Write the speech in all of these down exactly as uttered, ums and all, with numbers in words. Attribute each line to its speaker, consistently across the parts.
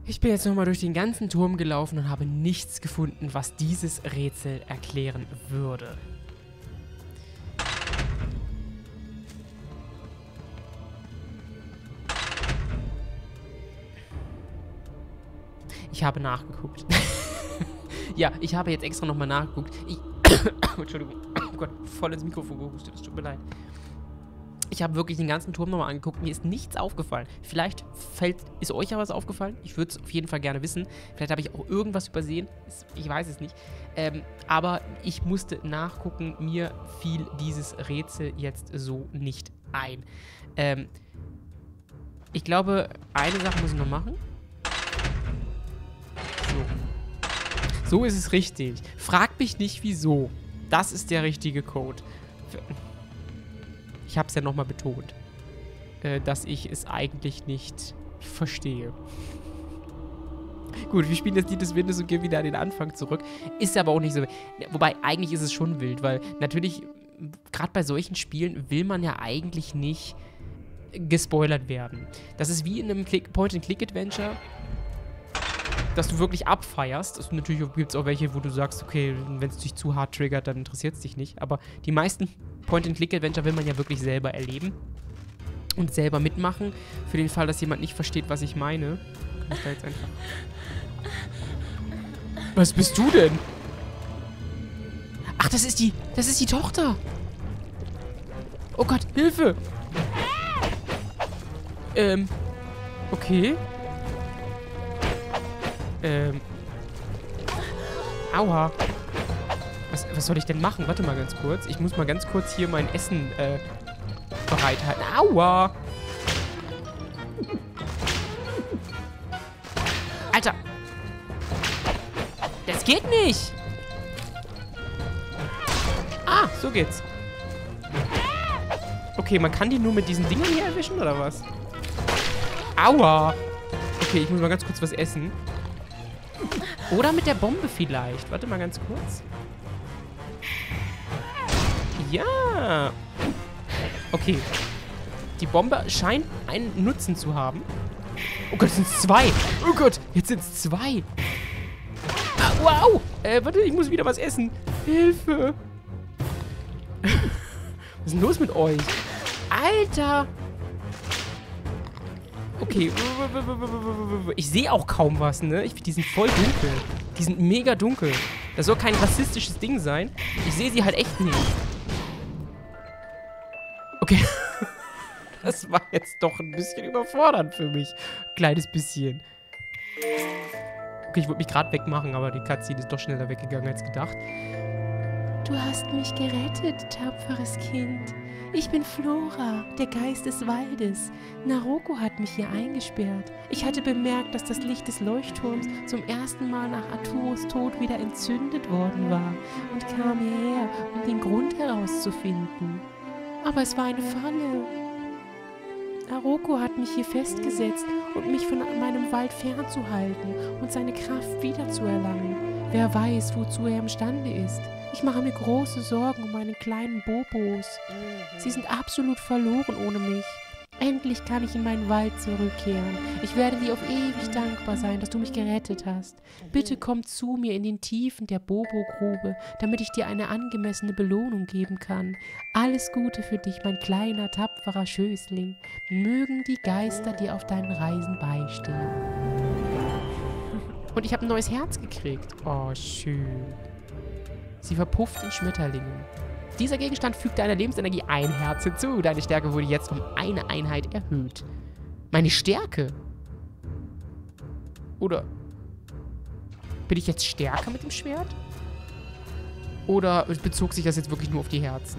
Speaker 1: Ich bin jetzt nochmal durch den ganzen Turm gelaufen und habe nichts gefunden, was dieses Rätsel erklären würde. Ich habe nachgeguckt. Ja, ich habe jetzt extra nochmal nachgeguckt. Ich Entschuldigung. Oh Gott, voll ins Mikrofon gehustet. Das tut mir leid. Ich habe wirklich den ganzen Turm nochmal angeguckt. Mir ist nichts aufgefallen. Vielleicht fällt, ist euch ja was aufgefallen. Ich würde es auf jeden Fall gerne wissen. Vielleicht habe ich auch irgendwas übersehen. Ich weiß es nicht. Ähm, aber ich musste nachgucken. Mir fiel dieses Rätsel jetzt so nicht ein. Ähm, ich glaube, eine Sache muss ich noch machen. So. So ist es richtig. Fragt mich nicht, wieso. Das ist der richtige Code. Ich habe es ja nochmal betont, äh, dass ich es eigentlich nicht verstehe. Gut, wir spielen das Lied des Windes und gehen wieder an den Anfang zurück. Ist aber auch nicht so wild. Wobei, eigentlich ist es schon wild, weil natürlich, gerade bei solchen Spielen, will man ja eigentlich nicht gespoilert werden. Das ist wie in einem Point-and-Click-Adventure, dass du wirklich abfeierst. Also natürlich gibt es auch welche, wo du sagst, okay, wenn es dich zu hart triggert, dann interessiert es dich nicht. Aber die meisten Point-and-Click-Adventure will man ja wirklich selber erleben und selber mitmachen. Für den Fall, dass jemand nicht versteht, was ich meine. Kann ich da jetzt einfach... Was bist du denn? Ach, das ist die... Das ist die Tochter. Oh Gott, Hilfe! Ähm... Okay. Ähm. Aua. Was, was soll ich denn machen? Warte mal ganz kurz. Ich muss mal ganz kurz hier mein Essen äh, bereithalten. Aua. Alter. Das geht nicht. Ah, so geht's. Okay, man kann die nur mit diesen Dingern hier erwischen, oder was? Aua. Okay, ich muss mal ganz kurz was essen. Oder mit der Bombe vielleicht. Warte mal ganz kurz. Ja. Okay. Die Bombe scheint einen Nutzen zu haben. Oh Gott, es sind zwei. Oh Gott, jetzt sind es zwei. Ah, wow. Äh, warte, ich muss wieder was essen. Hilfe. Was ist denn los mit euch? Alter. Okay. Ich sehe auch kaum was, ne? Ich, die sind voll dunkel. Die sind mega dunkel. Das soll kein rassistisches Ding sein. Ich sehe sie halt echt nicht. Okay. Das war jetzt doch ein bisschen überfordernd für mich. Kleines bisschen. Okay, ich wollte mich gerade wegmachen, aber die Cutscene ist doch schneller weggegangen als gedacht. Du hast mich gerettet, tapferes Kind. Ich bin Flora, der Geist des Waldes. Naroko hat mich hier eingesperrt. Ich hatte bemerkt, dass das Licht des Leuchtturms zum ersten Mal nach Arturos Tod wieder entzündet worden war und kam hierher, um den Grund herauszufinden. Aber es war eine Falle. Naroko hat mich hier festgesetzt und mich von meinem Wald fernzuhalten und seine Kraft wiederzuerlangen. Wer weiß, wozu er imstande ist. Ich mache mir große Sorgen um meine kleinen Bobos. Sie sind absolut verloren ohne mich. Endlich kann ich in meinen Wald zurückkehren. Ich werde dir auf ewig dankbar sein, dass du mich gerettet hast. Bitte komm zu mir in den Tiefen der Bobo-Grube, damit ich dir eine angemessene Belohnung geben kann. Alles Gute für dich, mein kleiner, tapferer Schößling. Mögen die Geister dir auf deinen Reisen beistehen. Und ich habe ein neues Herz gekriegt. Oh, schön. Sie verpufft in Schmetterlingen. Dieser Gegenstand fügt deiner Lebensenergie ein Herz hinzu. Deine Stärke wurde jetzt um eine Einheit erhöht. Meine Stärke? Oder bin ich jetzt stärker mit dem Schwert? Oder bezog sich das jetzt wirklich nur auf die Herzen?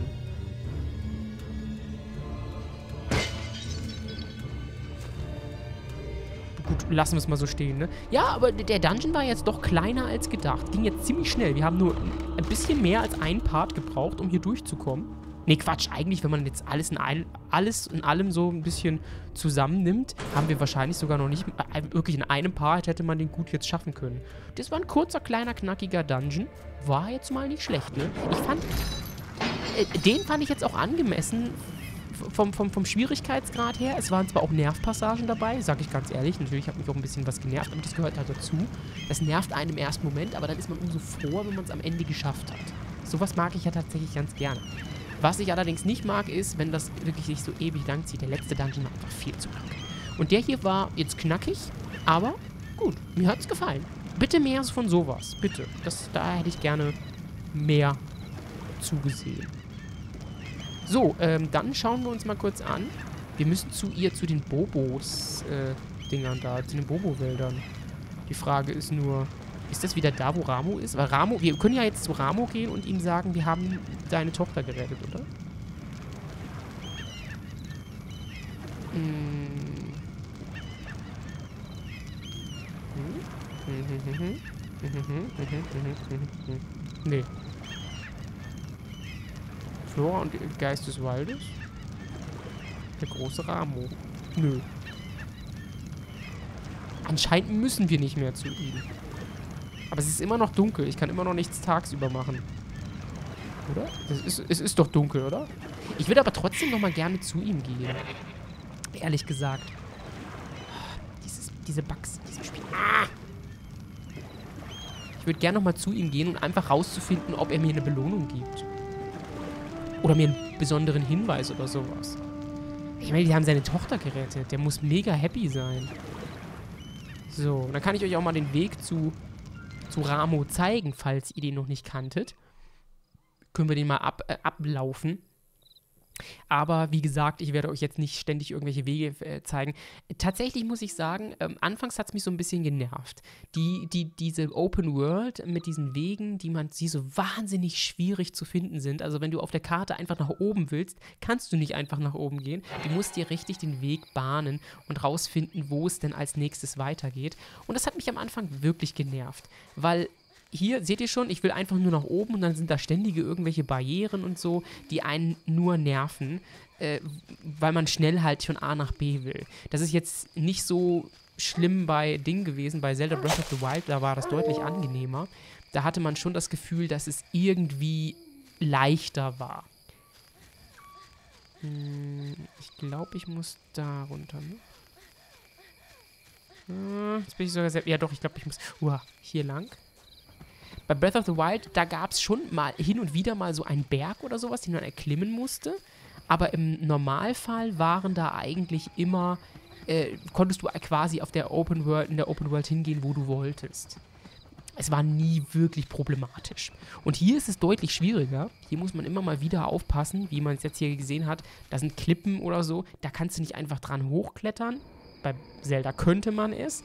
Speaker 1: Gut, lassen wir es mal so stehen, ne? Ja, aber der Dungeon war jetzt doch kleiner als gedacht. Ging jetzt ziemlich schnell. Wir haben nur ein bisschen mehr als einen Part gebraucht, um hier durchzukommen. Nee, Quatsch. Eigentlich, wenn man jetzt alles in, all, alles in allem so ein bisschen zusammennimmt, haben wir wahrscheinlich sogar noch nicht... Äh, wirklich in einem Part hätte man den gut jetzt schaffen können. Das war ein kurzer, kleiner, knackiger Dungeon. War jetzt mal nicht schlecht, ne? Ich fand... Äh, den fand ich jetzt auch angemessen vom, vom, vom Schwierigkeitsgrad her, es waren zwar auch Nervpassagen dabei, sage ich ganz ehrlich. Natürlich hat mich auch ein bisschen was genervt, aber das gehört halt dazu. Das nervt einen im ersten Moment, aber dann ist man umso froher, wenn man es am Ende geschafft hat. Sowas mag ich ja tatsächlich ganz gerne. Was ich allerdings nicht mag, ist, wenn das wirklich sich so ewig lang zieht. Der letzte Dungeon war einfach viel zu lang. Und der hier war jetzt knackig, aber gut, mir hat es gefallen. Bitte mehr von sowas, bitte. Das, da hätte ich gerne mehr zugesehen. So, ähm, dann schauen wir uns mal kurz an. Wir müssen zu ihr, zu den Bobos, äh, Dingern da, zu den Bobo-Wäldern. Die Frage ist nur, ist das wieder da, wo Ramuh ist? Weil Ramuh, wir können ja jetzt zu Ramuh gehen und ihm sagen, wir haben deine Tochter gerettet, oder? Hm. Nee. Flora und Geist des Waldes? Der große Ramuh. Nö. Anscheinend müssen wir nicht mehr zu ihm. Aber es ist immer noch dunkel. Ich kann immer noch nichts tagsüber machen. Oder? Es ist, es ist doch dunkel, oder? Ich würde aber trotzdem noch mal gerne zu ihm gehen. Ehrlich gesagt. Dieses, diese Bugs in diesem Spiel. Ah! Ich würde gerne noch mal zu ihm gehen und einfach rauszufinden, ob er mir eine Belohnung gibt. Oder mir einen besonderen Hinweis oder sowas. Ich meine, die haben seine Tochter gerettet. Der muss mega happy sein. So, dann kann ich euch auch mal den Weg zu, zu Ramuh zeigen, falls ihr den noch nicht kanntet. Können wir den mal ab, äh, ablaufen. Aber wie gesagt, ich werde euch jetzt nicht ständig irgendwelche Wege äh, zeigen. Tatsächlich muss ich sagen, ähm, anfangs hat es mich so ein bisschen genervt. Die, die, diese Open World mit diesen Wegen, die man sie so wahnsinnig schwierig zu finden sind. Also wenn du auf der Karte einfach nach oben willst, kannst du nicht einfach nach oben gehen. Du musst dir richtig den Weg bahnen und rausfinden, wo es denn als nächstes weitergeht. Und das hat mich am Anfang wirklich genervt, weil hier, seht ihr schon, ich will einfach nur nach oben und dann sind da ständige irgendwelche Barrieren und so, die einen nur nerven, äh, weil man schnell halt von A nach B will. Das ist jetzt nicht so schlimm bei Ding gewesen, bei Zelda Breath of the Wild, da war das deutlich angenehmer. Da hatte man schon das Gefühl, dass es irgendwie leichter war. Hm, ich glaube, ich muss da runter, ne? Hm, jetzt bin ich sogar sehr... Ja doch, ich glaube, ich muss... Uah, hier lang. Bei Breath of the Wild, da gab es schon mal hin und wieder mal so einen Berg oder sowas, den man erklimmen musste. Aber im Normalfall waren da eigentlich immer, äh, konntest du quasi auf der Open World, in der Open World hingehen, wo du wolltest. Es war nie wirklich problematisch. Und hier ist es deutlich schwieriger. Hier muss man immer mal wieder aufpassen, wie man es jetzt hier gesehen hat. Da sind Klippen oder so, da kannst du nicht einfach dran hochklettern. Bei Zelda könnte man es.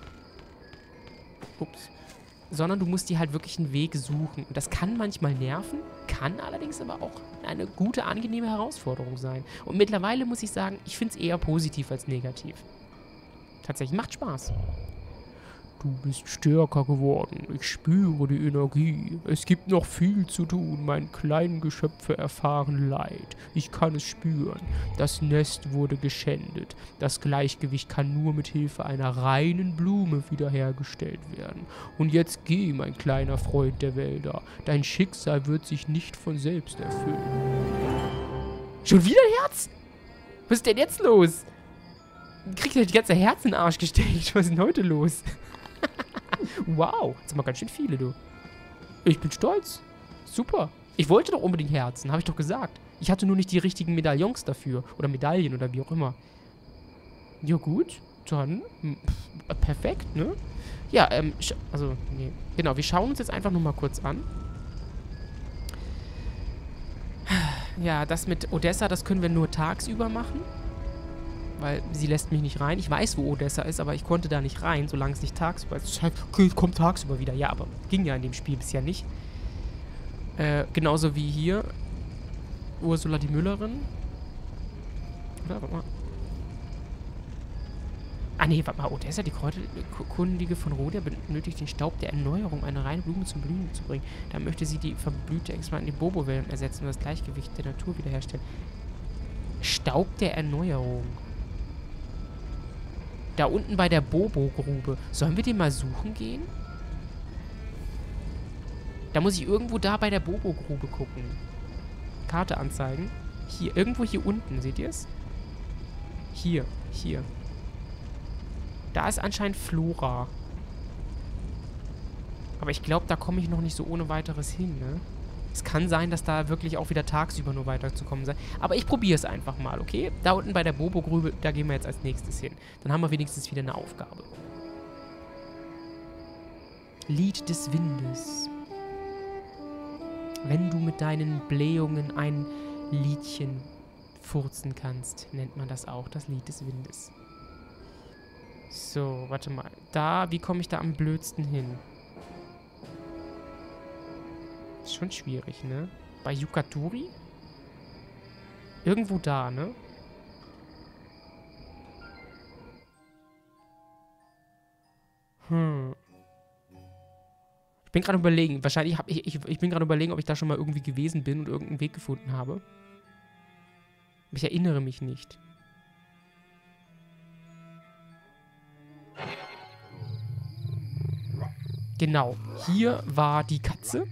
Speaker 1: Ups. Sondern du musst dir halt wirklich einen Weg suchen. Und das kann manchmal nerven, kann allerdings aber auch eine gute, angenehme Herausforderung sein. Und mittlerweile muss ich sagen, ich finde es eher positiv als negativ. Tatsächlich macht Spaß. Du bist stärker geworden. Ich spüre die Energie. Es gibt noch viel zu tun. Meine kleinen Geschöpfe erfahren Leid. Ich kann es spüren. Das Nest wurde geschändet. Das Gleichgewicht kann nur mit Hilfe einer reinen Blume wiederhergestellt werden. Und jetzt geh, mein kleiner Freund der Wälder. Dein Schicksal wird sich nicht von selbst erfüllen. Schon wieder ein Herz? Was ist denn jetzt los? Kriegt er die ganze Herz in den Arsch gesteckt? Was ist denn heute los? Wow, das sind mal ganz schön viele, du. Ich bin stolz. Super. Ich wollte doch unbedingt Herzen, habe ich doch gesagt. Ich hatte nur nicht die richtigen Medaillons dafür. Oder Medaillen oder wie auch immer. Ja gut, dann pff, perfekt, ne? Ja, ähm, also, nee. Genau, wir schauen uns jetzt einfach nur mal kurz an. Ja, das mit Odessa, das können wir nur tagsüber machen. Weil sie lässt mich nicht rein. Ich weiß, wo Odessa ist, aber ich konnte da nicht rein, solange es nicht tagsüber ist. Das heißt, okay, kommt tagsüber wieder. Ja, aber ging ja in dem Spiel bisher nicht. Äh, genauso wie hier. Ursula die Müllerin. Oder, warte mal. Ah, nee, warte mal. Odessa, die Kräuterkundige von Rhodia, benötigt den Staub der Erneuerung, eine reine Blume zum Blühen zu bringen. Da möchte sie die verblühte Experten in die Bobo-Wellen ersetzen und das Gleichgewicht der Natur wiederherstellen. Staub der Erneuerung. Da unten bei der Bobo-Grube. Sollen wir den mal suchen gehen? Da muss ich irgendwo da bei der Bobo-Grube gucken. Karte anzeigen. Hier, irgendwo hier unten, seht ihr es? Hier, hier. Da ist anscheinend Flora. Aber ich glaube, da komme ich noch nicht so ohne weiteres hin, ne? Es kann sein, dass da wirklich auch wieder tagsüber nur weiterzukommen sei. Aber ich probiere es einfach mal, okay? Da unten bei der Bobo-Grube, da gehen wir jetzt als nächstes hin. Dann haben wir wenigstens wieder eine Aufgabe. Lied des Windes. Wenn du mit deinen Blähungen ein Liedchen furzen kannst, nennt man das auch das Lied des Windes. So, warte mal. Da, wie komme ich da am blödsten hin? Ist schon schwierig, ne? Bei Yukaturi? Irgendwo da, ne? Hm. Ich bin gerade überlegen. Wahrscheinlich habe ich, ich... Ich bin gerade überlegen, ob ich da schon mal irgendwie gewesen bin und irgendeinen Weg gefunden habe. Aber ich erinnere mich nicht. Genau. Hier war die Katze.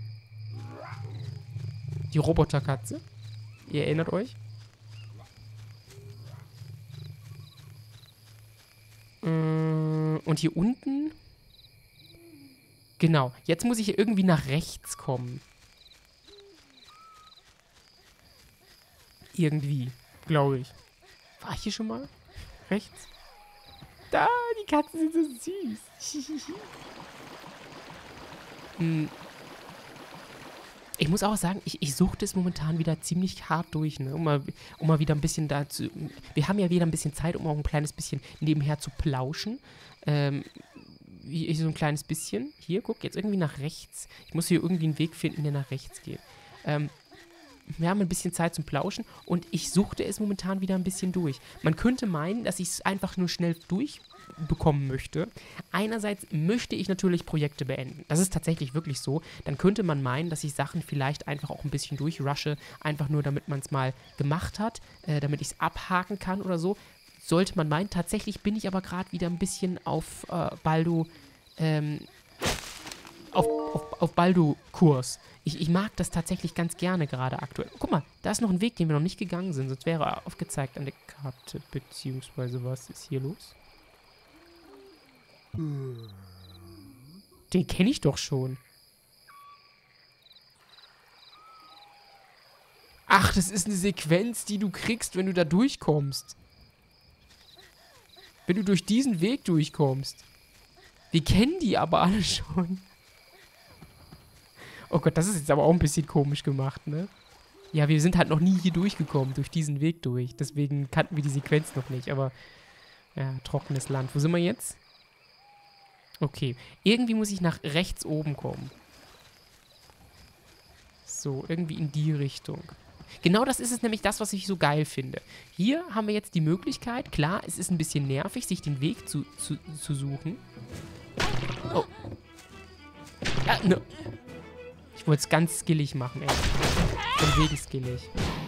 Speaker 1: Die Roboterkatze. Ihr erinnert euch? Und hier unten... Genau. Jetzt muss ich irgendwie nach rechts kommen. Irgendwie. Glaube ich. War ich hier schon mal? Rechts? Da, die Katzen sind so süß. hm. Ich muss auch sagen, ich, ich suchte es momentan wieder ziemlich hart durch, ne? Um mal, um mal wieder ein bisschen dazu... Wir haben ja wieder ein bisschen Zeit, um auch ein kleines bisschen nebenher zu plauschen. Ähm, wie so ein kleines bisschen. Hier, guck, jetzt irgendwie nach rechts. Ich muss hier irgendwie einen Weg finden, der nach rechts geht. Ähm, wir haben ein bisschen Zeit zum Plauschen und ich suchte es momentan wieder ein bisschen durch. Man könnte meinen, dass ich es einfach nur schnell durchbekommen möchte. Einerseits möchte ich natürlich Projekte beenden. Das ist tatsächlich wirklich so. Dann könnte man meinen, dass ich Sachen vielleicht einfach auch ein bisschen durchrushe, einfach nur damit man es mal gemacht hat, äh, damit ich es abhaken kann oder so. Sollte man meinen. Tatsächlich bin ich aber gerade wieder ein bisschen auf äh, Baldo, ähm, auf, auf, auf Baldo-Kurs. Ich, ich mag das tatsächlich ganz gerne gerade aktuell. Guck mal, da ist noch ein Weg, den wir noch nicht gegangen sind. Sonst wäre er aufgezeigt an der Karte. Beziehungsweise, was ist hier los? Den kenne ich doch schon. Ach, das ist eine Sequenz, die du kriegst, wenn du da durchkommst. Wenn du durch diesen Weg durchkommst. Wir kennen die aber alle schon. Oh Gott, das ist jetzt aber auch ein bisschen komisch gemacht, ne? Ja, wir sind halt noch nie hier durchgekommen, durch diesen Weg durch. Deswegen kannten wir die Sequenz noch nicht, aber... Ja, trockenes Land. Wo sind wir jetzt? Okay. Irgendwie muss ich nach rechts oben kommen. So, irgendwie in die Richtung. Genau das ist es nämlich das, was ich so geil finde. Hier haben wir jetzt die Möglichkeit, klar, es ist ein bisschen nervig, sich den Weg zu, zu, zu suchen. Oh. Ah, ne. Ich wollte es ganz skillig machen, ey. Von wegen skillig.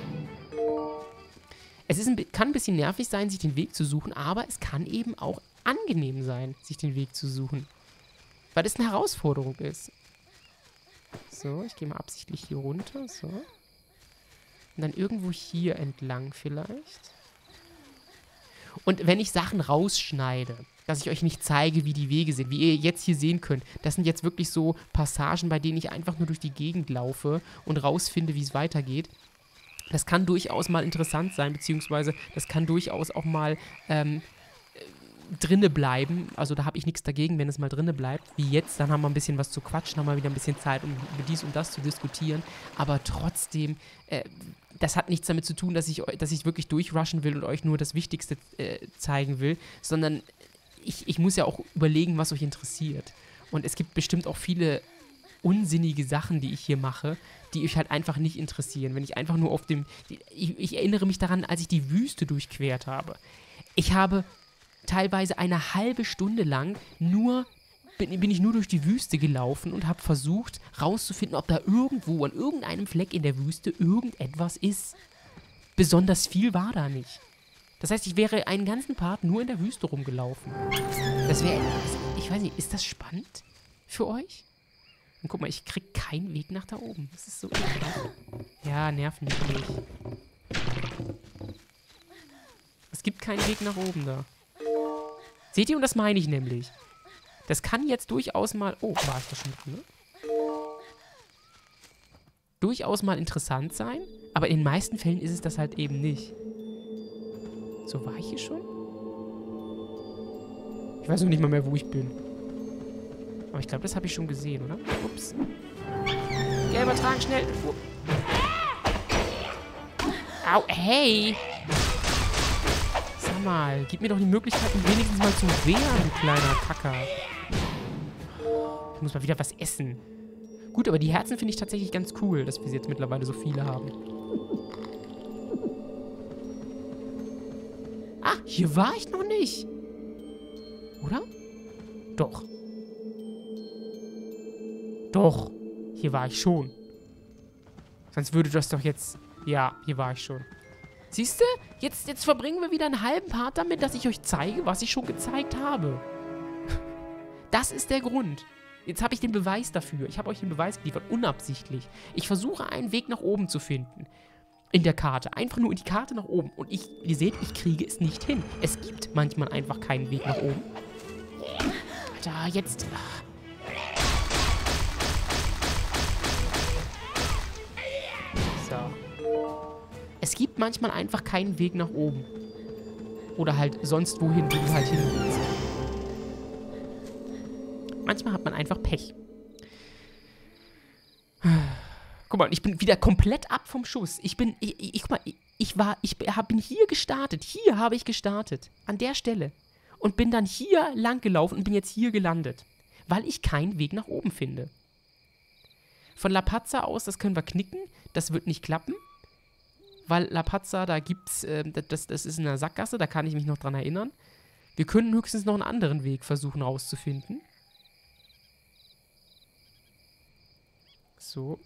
Speaker 1: Es ist ein, kann ein bisschen nervig sein, sich den Weg zu suchen, aber es kann eben auch angenehm sein, sich den Weg zu suchen. Weil es eine Herausforderung ist. So, ich gehe mal absichtlich hier runter, so. Und dann irgendwo hier entlang vielleicht. Und wenn ich Sachen rausschneide, dass ich euch nicht zeige, wie die Wege sind, wie ihr jetzt hier sehen könnt, das sind jetzt wirklich so Passagen, bei denen ich einfach nur durch die Gegend laufe und rausfinde, wie es weitergeht. Das kann durchaus mal interessant sein, beziehungsweise das kann durchaus auch mal ähm, drinne bleiben. Also da habe ich nichts dagegen, wenn es mal drinne bleibt. Wie jetzt, dann haben wir ein bisschen was zu quatschen, haben wir wieder ein bisschen Zeit, um über dies und das zu diskutieren. Aber trotzdem, äh, das hat nichts damit zu tun, dass ich, dass ich wirklich durchrushen will und euch nur das Wichtigste äh, zeigen will, sondern ich, ich muss ja auch überlegen, was euch interessiert. Und es gibt bestimmt auch viele unsinnige Sachen, die ich hier mache, die euch halt einfach nicht interessieren. Wenn ich einfach nur auf dem... Ich, ich erinnere mich daran, als ich die Wüste durchquert habe. Ich habe teilweise eine halbe Stunde lang nur... Bin, bin ich nur durch die Wüste gelaufen und habe versucht, rauszufinden, ob da irgendwo an irgendeinem Fleck in der Wüste irgendetwas ist. Besonders viel war da nicht. Das heißt, ich wäre einen ganzen Part nur in der Wüste rumgelaufen. Das wäre... Ich weiß nicht, ist das spannend für euch? Und guck mal, ich krieg keinen Weg nach da oben. Das ist so... Ja, nerv mich nicht. Es gibt keinen Weg nach oben da. Seht ihr? Und das meine ich nämlich. Das kann jetzt durchaus mal... Oh, war ich da schon drin, ne? Durchaus mal interessant sein, aber in den meisten Fällen ist es das halt eben nicht. So, war ich hier schon? Ich weiß noch nicht mal mehr, wo ich bin. Aber ich glaube, das habe ich schon gesehen, oder? Ups. Ja, übertragen, schnell. Oh. Au, hey! Sag mal, gib mir doch die Möglichkeit, mich wenigstens mal zu wehren, du kleiner Kacker. Ich muss mal wieder was essen. Gut, aber die Herzen finde ich tatsächlich ganz cool, dass wir sie jetzt mittlerweile so viele haben. Ah, hier war ich noch nicht. Oder? Doch. Doch. Hier war ich schon. Sonst würde das doch jetzt... Ja, hier war ich schon. Siehst du? Jetzt, jetzt verbringen wir wieder einen halben Part damit, dass ich euch zeige, was ich schon gezeigt habe. Das ist der Grund. Jetzt habe ich den Beweis dafür. Ich habe euch den Beweis geliefert, unabsichtlich. Ich versuche, einen Weg nach oben zu finden. In der Karte. Einfach nur in die Karte nach oben. Und ich, ihr seht, ich kriege es nicht hin. Es gibt manchmal einfach keinen Weg nach oben. Alter, jetzt... So. Es gibt manchmal einfach keinen Weg nach oben. Oder halt sonst wohin, wo du halt hin willst. Manchmal hat man einfach Pech. Guck mal, ich bin wieder komplett ab vom Schuss. Ich bin, ich, ich, guck mal, ich, ich war, ich hab, bin hier gestartet. Hier habe ich gestartet. An der Stelle. Und bin dann hier lang gelaufen und bin jetzt hier gelandet. Weil ich keinen Weg nach oben finde. Von La Pazza aus, das können wir knicken. Das wird nicht klappen. Weil La Pazza, da gibt's, äh, das, das ist in der Sackgasse, da kann ich mich noch dran erinnern. Wir können höchstens noch einen anderen Weg versuchen rauszufinden. So.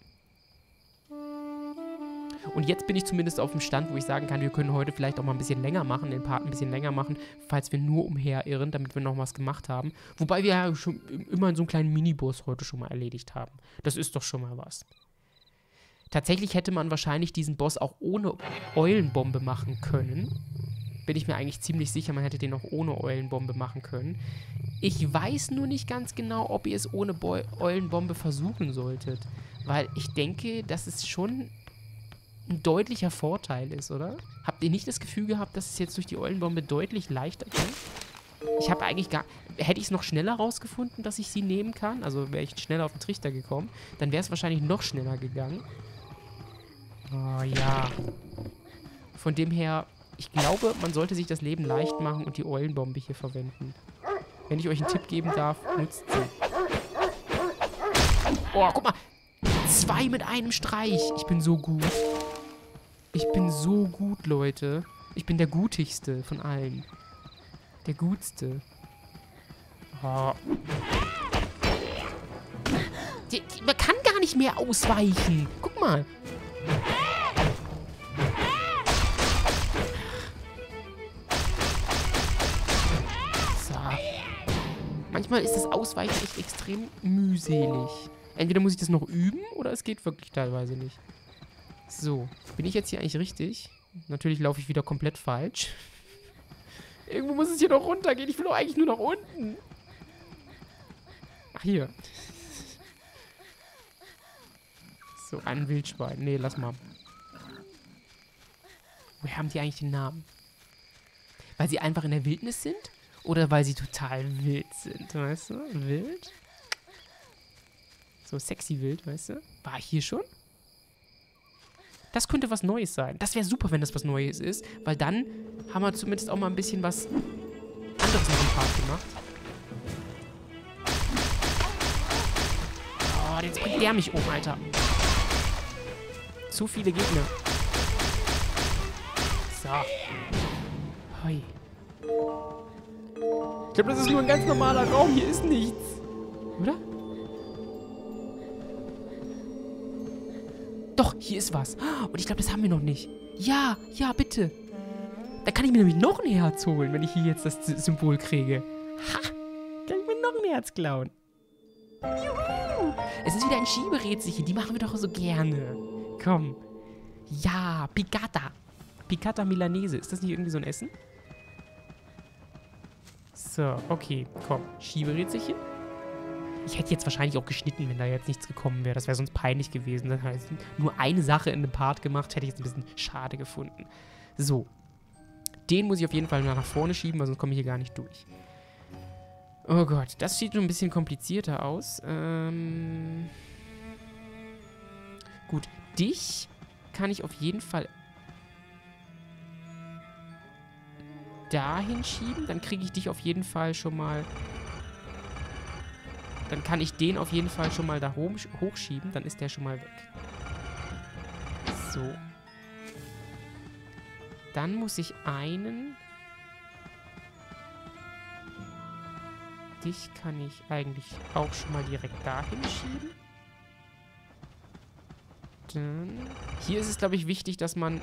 Speaker 1: Und jetzt bin ich zumindest auf dem Stand, wo ich sagen kann, wir können heute vielleicht auch mal ein bisschen länger machen, den Part ein bisschen länger machen, falls wir nur umherirren, damit wir noch was gemacht haben. Wobei wir ja schon immerhin so einen kleinen Miniboss heute schon mal erledigt haben. Das ist doch schon mal was. Tatsächlich hätte man wahrscheinlich diesen Boss auch ohne Eulenbombe machen können. Bin ich mir eigentlich ziemlich sicher, man hätte den auch ohne Eulenbombe machen können. Ich weiß nur nicht ganz genau, ob ihr es ohne Bo Eulenbombe versuchen solltet. Weil ich denke, dass es schon ein deutlicher Vorteil ist, oder? Habt ihr nicht das Gefühl gehabt, dass es jetzt durch die Eulenbombe deutlich leichter geht? Ich habe eigentlich gar... Hätte ich es noch schneller rausgefunden, dass ich sie nehmen kann, also wäre ich schneller auf den Trichter gekommen, dann wäre es wahrscheinlich noch schneller gegangen. Oh ja. Von dem her, ich glaube, man sollte sich das Leben leicht machen und die Eulenbombe hier verwenden. Wenn ich euch einen Tipp geben darf, nutzt sie. Oh, guck mal. Zwei mit einem Streich. Ich bin so gut. Ich bin so gut, Leute. Ich bin der Gutigste von allen. Der Gutste. Oh. Die, die, man kann gar nicht mehr ausweichen. Guck mal. So. Manchmal ist das Ausweichen echt extrem mühselig. Entweder muss ich das noch üben, oder es geht wirklich teilweise nicht. So. Bin ich jetzt hier eigentlich richtig? Natürlich laufe ich wieder komplett falsch. Irgendwo muss es hier noch runtergehen. Ich will doch eigentlich nur nach unten. Ach, hier. So, ein Wildschwein. Nee, lass mal. Woher haben die eigentlich den Namen? Weil sie einfach in der Wildnis sind? Oder weil sie total wild sind, weißt du? Wild? So sexy wild, weißt du? War ich hier schon? Das könnte was Neues sein. Das wäre super, wenn das was Neues ist, weil dann haben wir zumindest auch mal ein bisschen was anderes noch im Part gemacht. Oh, jetzt bringt der mich um, Alter. Zu viele Gegner. So. Hoi. Ich glaube, das ist nur ein ganz normaler Raum. Hier ist nichts. Oder? Doch, hier ist was. Und ich glaube, das haben wir noch nicht. Ja, ja, bitte. Da kann ich mir nämlich noch ein Herz holen, wenn ich hier jetzt das Symbol kriege. Ha! Kann ich mir noch ein Herz klauen. Juhu! Es ist wieder ein Schieberätselchen. Die machen wir doch so gerne. Komm. Ja, Piccata. Piccata Milanese. Ist das nicht irgendwie so ein Essen? So, okay, komm. Schieberätselchen. Ich hätte jetzt wahrscheinlich auch geschnitten, wenn da jetzt nichts gekommen wäre. Das wäre sonst peinlich gewesen. Das heißt, nur eine Sache in einem Part gemacht, hätte ich jetzt ein bisschen schade gefunden. So. Den muss ich auf jeden Fall nach vorne schieben, weil sonst komme ich hier gar nicht durch. Oh Gott, das sieht schon ein bisschen komplizierter aus. Ähm... Gut, dich kann ich auf jeden Fall dahin schieben. Dann kriege ich dich auf jeden Fall schon mal... Dann kann ich den auf jeden Fall schon mal da hochschieben. Dann ist der schon mal weg. So. Dann muss ich einen... Dich kann ich eigentlich auch schon mal direkt dahin schieben. Dann... Hier ist es, glaube ich, wichtig, dass man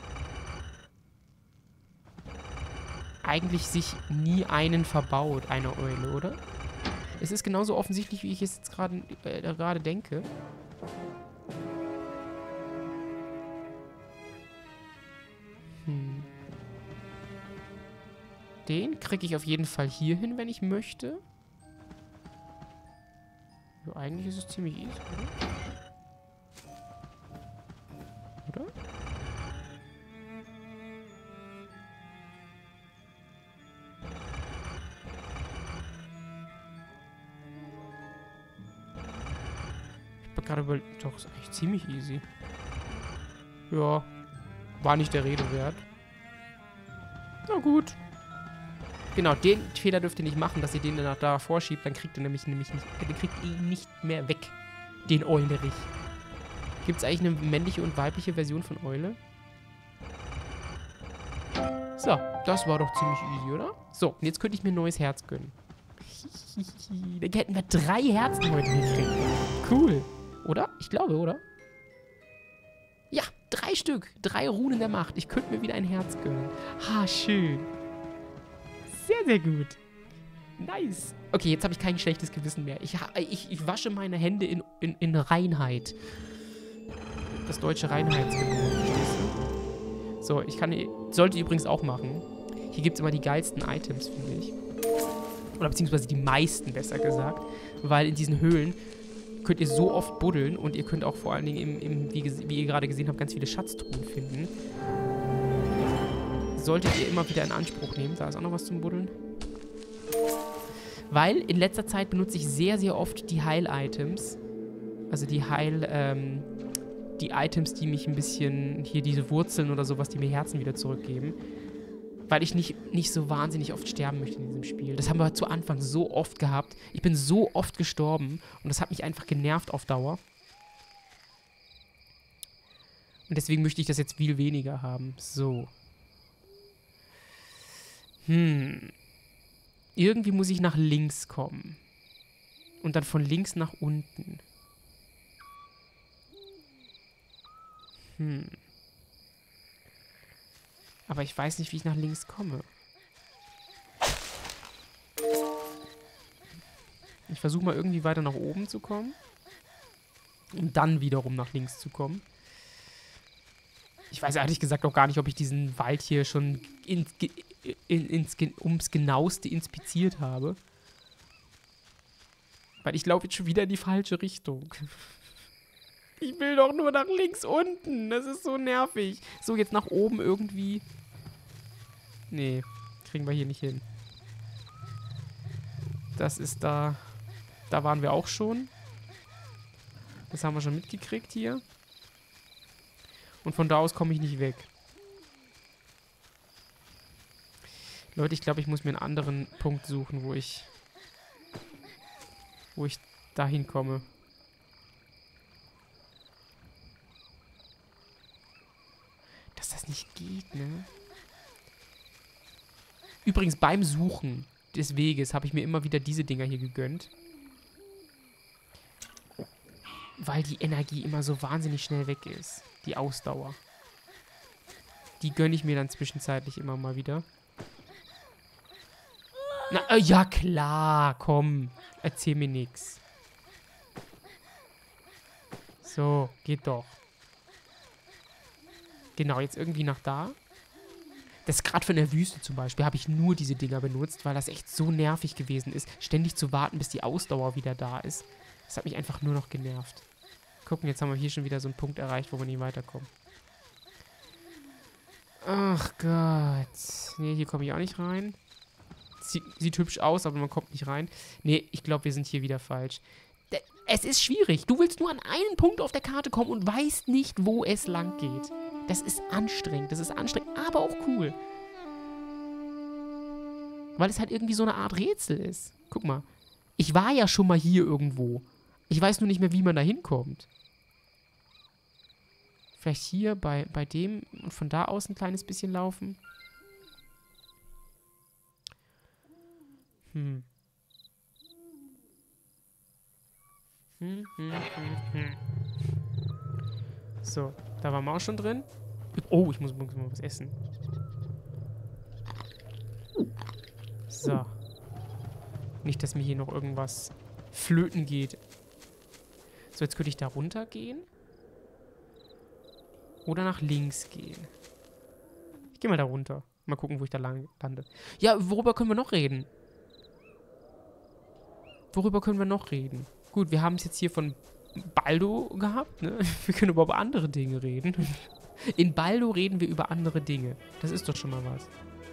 Speaker 1: eigentlich sich nie einen verbaut, eine Eule, oder? Es ist genauso offensichtlich, wie ich es jetzt gerade äh, gerade denke. Hm. Den kriege ich auf jeden Fall hier hin, wenn ich möchte. Ja, eigentlich ist es ziemlich easy, oder? Oder? Gerade über... Doch, ist eigentlich ziemlich easy. Ja. War nicht der Rede wert. Na gut. Genau, den Fehler dürft ihr nicht machen, dass ihr den danach da vorschiebt. Dann kriegt ihr nämlich, nämlich nicht... Dann kriegt ihr ihn nicht mehr weg. Den Eulerich. Gibt es eigentlich eine männliche und weibliche Version von Eule? So, das war doch ziemlich easy, oder? So, und jetzt könnte ich mir ein neues Herz gönnen. Dann hätten wir drei Herzen heute gekriegt. Cool. Oder? Ich glaube, oder? Ja, drei Stück. Drei Runen der Macht. Ich könnte mir wieder ein Herz gönnen. Ha, schön. Sehr, sehr gut. Nice. Okay, jetzt habe ich kein schlechtes Gewissen mehr. Ich, ich, ich wasche meine Hände in, in, in Reinheit. Das deutsche Reinheitsgebot, verstehst du? So, ich kann... Sollte ihr übrigens auch machen. Hier gibt es immer die geilsten Items, finde ich. Oder beziehungsweise die meisten, besser gesagt. Weil in diesen Höhlen könnt ihr so oft buddeln und ihr könnt auch vor allen Dingen, im, im, wie, wie ihr gerade gesehen habt, ganz viele Schatztruhen finden. Solltet ihr immer wieder in Anspruch nehmen. Da ist auch noch was zum Buddeln. Weil in letzter Zeit benutze ich sehr, sehr oft die Heil-Items. Also die Heil, ähm, die Items, die mich ein bisschen, hier diese Wurzeln oder sowas, die mir Herzen wieder zurückgeben. Weil ich nicht, nicht so wahnsinnig oft sterben möchte in diesem Spiel. Das haben wir zu Anfang so oft gehabt. Ich bin so oft gestorben und das hat mich einfach genervt auf Dauer. Und deswegen möchte ich das jetzt viel weniger haben. So. Hm. Irgendwie muss ich nach links kommen. Und dann von links nach unten. Hm. Aber ich weiß nicht, wie ich nach links komme. Ich versuche mal irgendwie weiter nach oben zu kommen. Und dann wiederum nach links zu kommen. Ich weiß ehrlich gesagt auch gar nicht, ob ich diesen Wald hier schon in, in, ins, ums Genaueste inspiziert habe. Weil ich laufe jetzt schon wieder in die falsche Richtung. Ich will doch nur nach links unten. Das ist so nervig. So, jetzt nach oben irgendwie. Nee, kriegen wir hier nicht hin. Das ist da... Da waren wir auch schon. Das haben wir schon mitgekriegt hier. Und von da aus komme ich nicht weg. Leute, ich glaube, ich muss mir einen anderen Punkt suchen, wo ich... Wo ich dahin komme. Dass das nicht geht, ne? Übrigens beim Suchen des Weges habe ich mir immer wieder diese Dinger hier gegönnt. Weil die Energie immer so wahnsinnig schnell weg ist. Die Ausdauer. Die gönne ich mir dann zwischenzeitlich immer mal wieder. Na, äh, ja klar, komm. Erzähl mir nix. So, geht doch. Genau, jetzt irgendwie nach da. Das gerade von der Wüste zum Beispiel habe ich nur diese Dinger benutzt, weil das echt so nervig gewesen ist, ständig zu warten, bis die Ausdauer wieder da ist. Das hat mich einfach nur noch genervt. Gucken, jetzt haben wir hier schon wieder so einen Punkt erreicht, wo wir nicht weiterkommen. Ach Gott. Nee, hier komme ich auch nicht rein. Sieht, sieht hübsch aus, aber man kommt nicht rein. Nee, ich glaube, wir sind hier wieder falsch. Es ist schwierig. Du willst nur an einen Punkt auf der Karte kommen und weißt nicht, wo es lang geht. Das ist anstrengend. Das ist anstrengend, aber auch cool. Weil es halt irgendwie so eine Art Rätsel ist. Guck mal. Ich war ja schon mal hier irgendwo. Ich weiß nur nicht mehr, wie man da hinkommt. Vielleicht hier bei, bei dem und von da aus ein kleines bisschen laufen. Hm. Hm, hm, hm, hm. So, da waren wir auch schon drin. Oh, ich muss mal was essen. So. Nicht, dass mir hier noch irgendwas flöten geht. So, jetzt könnte ich da runter gehen. Oder nach links gehen. Ich gehe mal da runter. Mal gucken, wo ich da lang lande. Ja, worüber können wir noch reden? Worüber können wir noch reden? Gut, wir haben es jetzt hier von Baldo gehabt, ne? Wir können über andere Dinge reden. In Baldo reden wir über andere Dinge. Das ist doch schon mal was.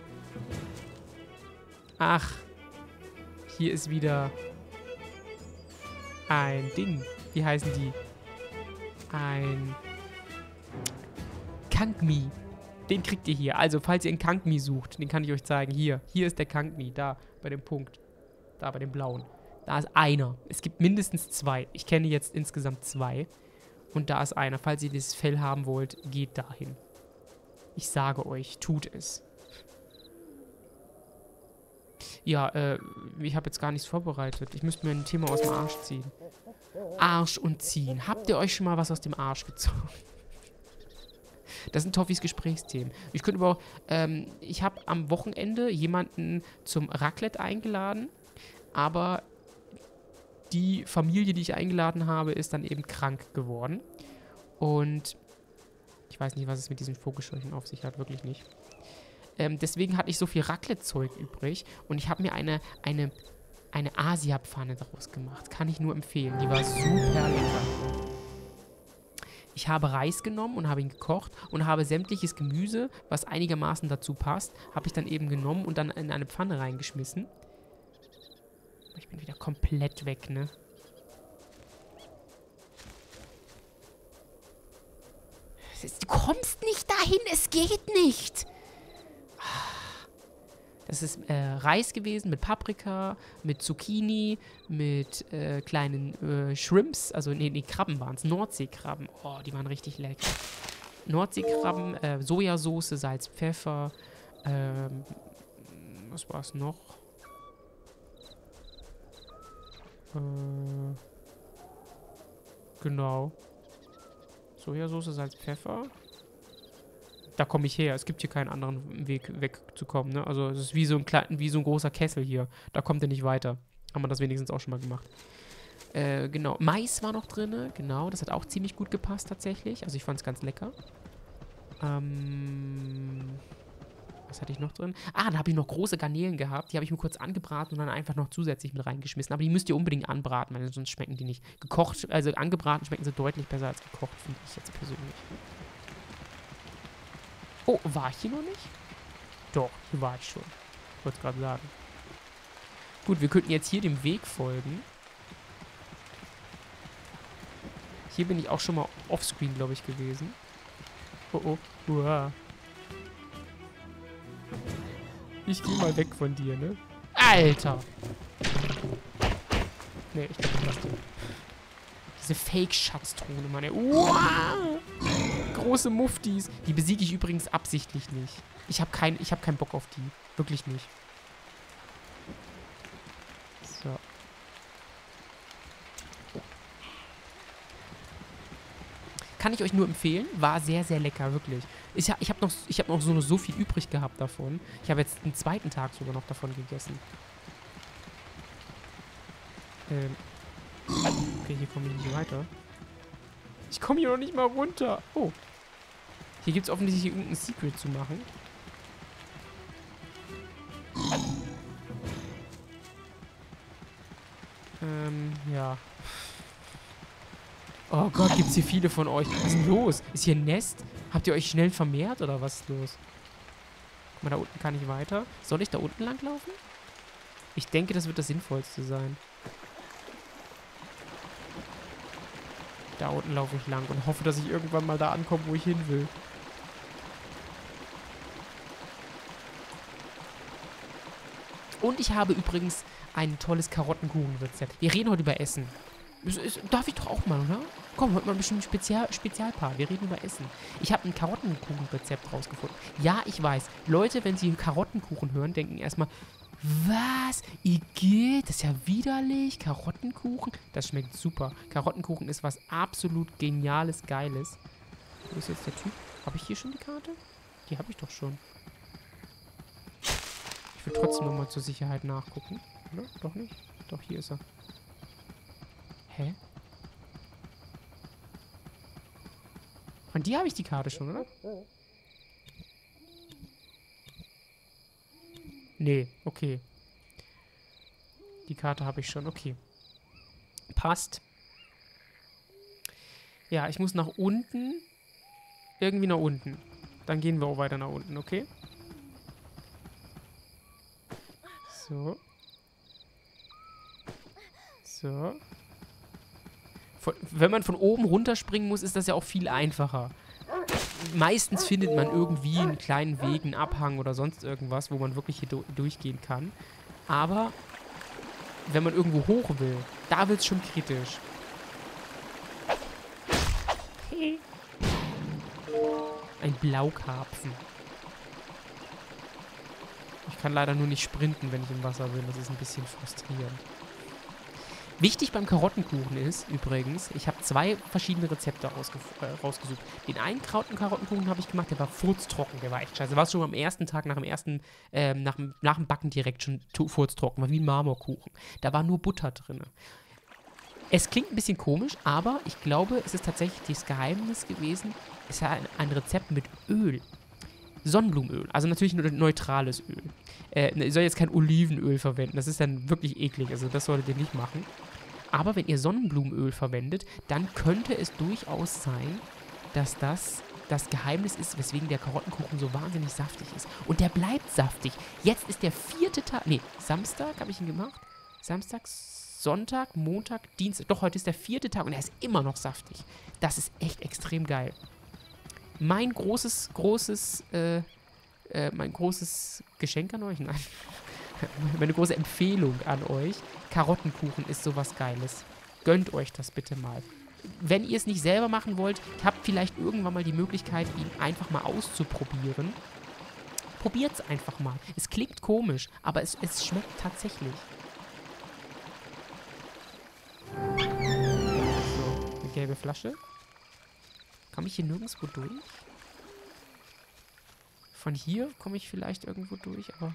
Speaker 1: Ach. Hier ist wieder ein Ding. Wie heißen die? Ein Kankmi. Den kriegt ihr hier. Also, falls ihr einen Kankmi sucht, den kann ich euch zeigen. Hier. Hier ist der Kankmi. Da, bei dem Punkt. Da, bei dem blauen. Da ist einer. Es gibt mindestens zwei. Ich kenne jetzt insgesamt zwei. Und da ist einer. Falls ihr dieses Fell haben wollt, geht dahin. Ich sage euch, tut es. Ja, äh, ich habe jetzt gar nichts vorbereitet. Ich müsste mir ein Thema aus dem Arsch ziehen. Arsch und ziehen. Habt ihr euch schon mal was aus dem Arsch gezogen? Das sind Toffis Gesprächsthemen. Ich könnte aber auch, ähm, ich habe am Wochenende jemanden zum Raclette eingeladen, aber die Familie, die ich eingeladen habe, ist dann eben krank geworden. Und ich weiß nicht, was es mit diesen Vogelscheuchen auf sich hat, wirklich nicht. Ähm, deswegen hatte ich so viel Raclette-Zeug übrig und ich habe mir eine, eine, eine Asia-Pfanne daraus gemacht. Kann ich nur empfehlen. Die war super lecker. Ich habe Reis genommen und habe ihn gekocht und habe sämtliches Gemüse, was einigermaßen dazu passt, habe ich dann eben genommen und dann in eine Pfanne reingeschmissen. Ich bin wieder komplett weg, ne? Du kommst nicht dahin, es geht nicht. Das ist äh, Reis gewesen mit Paprika, mit Zucchini, mit äh, kleinen äh, Shrimps, also nee, nee, Krabben waren es, Nordseekrabben. Oh, die waren richtig lecker. Nordseekrabben, äh, Sojasauce, Salz, Pfeffer, ähm, was war es noch? Äh, genau. Sojasauce, Salz, Pfeffer. Da komme ich her. Es gibt hier keinen anderen Weg wegzukommen, ne? Also es ist wie so ein klein, wie so ein großer Kessel hier. Da kommt er nicht weiter. Haben wir das wenigstens auch schon mal gemacht. Äh, genau. Mais war noch drin, genau. Das hat auch ziemlich gut gepasst tatsächlich. Also ich fand es ganz lecker. Ähm... Was hatte ich noch drin? Ah, da habe ich noch große Garnelen gehabt. Die habe ich mir kurz angebraten und dann einfach noch zusätzlich mit reingeschmissen. Aber die müsst ihr unbedingt anbraten, weil sonst schmecken die nicht. Gekocht, also angebraten schmecken sie deutlich besser als gekocht, finde ich jetzt persönlich. Oh, war ich hier noch nicht? Doch, hier war ich schon. Ich wollte es gerade sagen. Gut, wir könnten jetzt hier dem Weg folgen. Hier bin ich auch schon mal offscreen, glaube ich, gewesen. Oh, oh. Uah. Ich gehe mal weg von dir, ne? Alter! Ne, ich glaube, ich lasse den. Diese Fake-Schatztruhe, meine. Uah! Große Muftis. Die besiege ich übrigens absichtlich nicht. Ich habe kein, ich hab keinen Bock auf die. Wirklich nicht. So. Kann ich euch nur empfehlen. War sehr, sehr lecker, wirklich. Ich, ich habe noch, ich hab noch so, so viel übrig gehabt davon. Ich habe jetzt einen zweiten Tag sogar noch davon gegessen. Ähm. Okay, hier komme ich nicht weiter. Ich komme hier noch nicht mal runter. Oh. Hier gibt es offensichtlich irgendein Secret zu machen. Ähm, ja. Oh Gott, gibt's hier viele von euch. Was ist denn los? Ist hier ein Nest? Habt ihr euch schnell vermehrt oder was ist los? Guck mal, da unten kann ich weiter. Soll ich da unten langlaufen? Ich denke, das wird das Sinnvollste sein. Da unten laufe ich lang und hoffe, dass ich irgendwann mal da ankomme, wo ich hin will. Und ich habe übrigens ein tolles Karottenkuchenrezept. Wir reden heute über Essen. Ist, ist, darf ich doch auch mal, oder? Komm, heute mal ein bisschen Spezial, Spezialpaar. Wir reden über Essen. Ich habe ein Karottenkuchenrezept rausgefunden. Ja, ich weiß. Leute, wenn sie Karottenkuchen hören, denken erstmal, was? Igitt? Das ist ja widerlich. Karottenkuchen? Das schmeckt super. Karottenkuchen ist was absolut Geniales, Geiles. Wo ist jetzt der Typ? Habe ich hier schon die Karte? Die habe ich doch schon. Ich will trotzdem nochmal zur Sicherheit nachgucken. Oder? Doch nicht? Doch, hier ist er. Hä? Von dir habe ich die Karte schon, oder? Nee, okay. Die Karte habe ich schon, okay. Passt. Ja, ich muss nach unten. Irgendwie nach unten. Dann gehen wir auch weiter nach unten, okay? So. So. Von, wenn man von oben runterspringen muss, ist das ja auch viel einfacher. Meistens findet man irgendwie einen kleinen Weg, einen Abhang oder sonst irgendwas, wo man wirklich hier do durchgehen kann. Aber wenn man irgendwo hoch will, da wird es schon kritisch. Ein Blaukarpfen. Ich kann leider nur nicht sprinten, wenn ich im Wasser bin. Das ist ein bisschen frustrierend. Wichtig beim Karottenkuchen ist, übrigens, ich habe zwei verschiedene Rezepte äh, rausgesucht. Den einen Karottenkuchen habe ich gemacht, der war furztrocken, der war echt scheiße. Der war schon am ersten Tag, nach dem ersten, ähm, nach, dem, nach dem Backen direkt schon furztrocken, war wie ein Marmorkuchen. Da war nur Butter drin. Es klingt ein bisschen komisch, aber ich glaube, es ist tatsächlich das Geheimnis gewesen. Es ist ja ein, ein Rezept mit Öl. Sonnenblumenöl, also natürlich nur neutrales Öl. Äh, ihr sollt jetzt kein Olivenöl verwenden, das ist dann wirklich eklig, also das solltet ihr nicht machen. Aber wenn ihr Sonnenblumenöl verwendet, dann könnte es durchaus sein, dass das das Geheimnis ist, weswegen der Karottenkuchen so wahnsinnig saftig ist. Und der bleibt saftig. Jetzt ist der vierte Tag, nee, Samstag habe ich ihn gemacht. Samstag, Sonntag, Montag, Dienstag. Doch, heute ist der vierte Tag und er ist immer noch saftig. Das ist echt extrem geil. Mein großes, großes, äh, äh, mein großes Geschenk an euch, nein, meine große Empfehlung an euch, Karottenkuchen ist sowas Geiles. Gönnt euch das bitte mal. Wenn ihr es nicht selber machen wollt, habt vielleicht irgendwann mal die Möglichkeit, ihn einfach mal auszuprobieren. Probiert es einfach mal. Es klingt komisch, aber es, es schmeckt tatsächlich. So, eine gelbe Flasche. Komme ich hier nirgendwo durch? Von hier komme ich vielleicht irgendwo durch, aber...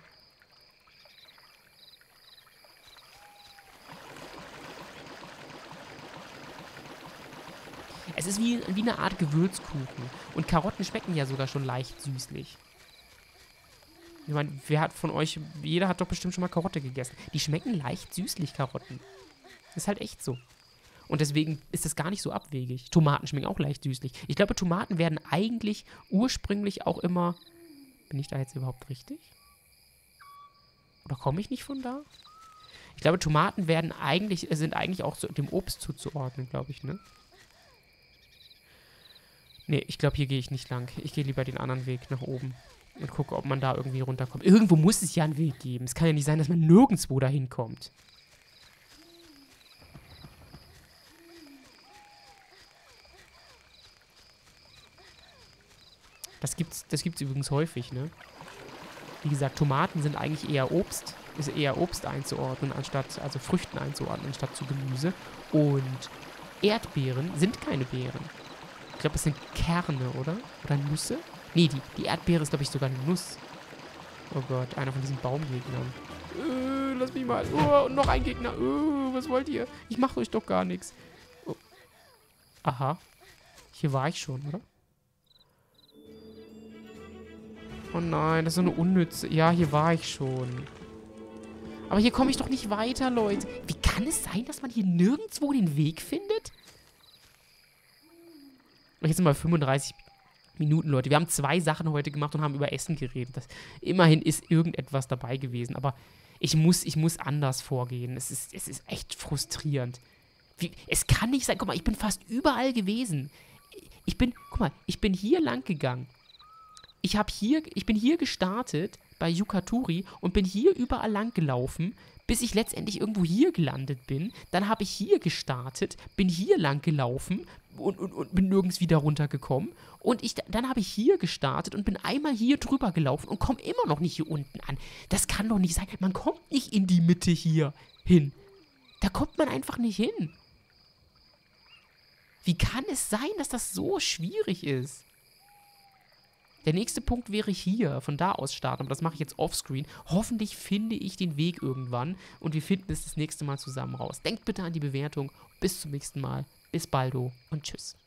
Speaker 1: Es ist wie, wie eine Art Gewürzkuchen. Und Karotten schmecken ja sogar schon leicht süßlich. Ich meine, wer hat von euch... Jeder hat doch bestimmt schon mal Karotte gegessen. Die schmecken leicht süßlich, Karotten. Ist halt echt so. Und deswegen ist das gar nicht so abwegig. Tomaten schmecken auch leicht süßlich. Ich glaube, Tomaten werden eigentlich ursprünglich auch immer... Bin ich da jetzt überhaupt richtig? Oder komme ich nicht von da? Ich glaube, Tomaten werden eigentlich, sind eigentlich auch so dem Obst zuzuordnen, glaube ich, ne? Nee, ich glaube, hier gehe ich nicht lang. Ich gehe lieber den anderen Weg nach oben. Und gucke, ob man da irgendwie runterkommt. Irgendwo muss es ja einen Weg geben. Es kann ja nicht sein, dass man nirgendwo dahin kommt. Das gibt's, das gibt's übrigens häufig, ne? Wie gesagt, Tomaten sind eigentlich eher Obst, ist eher Obst einzuordnen, anstatt, also Früchten einzuordnen, anstatt zu Gemüse. Und Erdbeeren sind keine Beeren. Ich glaube, es sind Kerne, oder? Oder Nüsse? Nee, die, die Erdbeere ist, glaube ich, sogar eine Nuss. Oh Gott, einer von diesen Baumgegnern. Äh, lass mich mal. Oh, und noch ein Gegner. Äh, was wollt ihr? Ich mache euch doch gar nichts. Oh. Aha. Hier war ich schon, oder? Oh nein, das ist so eine unnütze... Ja, hier war ich schon. Aber hier komme ich doch nicht weiter, Leute. Wie kann es sein, dass man hier nirgendwo den Weg findet? Jetzt sind wir fünfunddreißig Minuten, Leute. Wir haben zwei Sachen heute gemacht und haben über Essen geredet. Das, immerhin ist irgendetwas dabei gewesen. Aber ich muss, ich muss anders vorgehen. Es ist, es ist echt frustrierend. Wie, es kann nicht sein. Guck mal, ich bin fast überall gewesen. Ich bin, guck mal, ich bin hier lang gegangen. Ich habe hier, ich bin hier gestartet bei Yukaturi und bin hier überall lang gelaufen, bis ich letztendlich irgendwo hier gelandet bin. Dann habe ich hier gestartet, bin hier lang gelaufen und, und, und bin nirgends wieder runtergekommen. Und ich, dann habe ich hier gestartet und bin einmal hier drüber gelaufen und komme immer noch nicht hier unten an. Das kann doch nicht sein. Man kommt nicht in die Mitte hier hin. Da kommt man einfach nicht hin. Wie kann es sein, dass das so schwierig ist? Der nächste Punkt wäre hier, von da aus starten, aber das mache ich jetzt offscreen. Hoffentlich finde ich den Weg irgendwann und wir finden es das nächste Mal zusammen raus. Denkt bitte an die Bewertung. Bis zum nächsten Mal. Bis baldo und tschüss.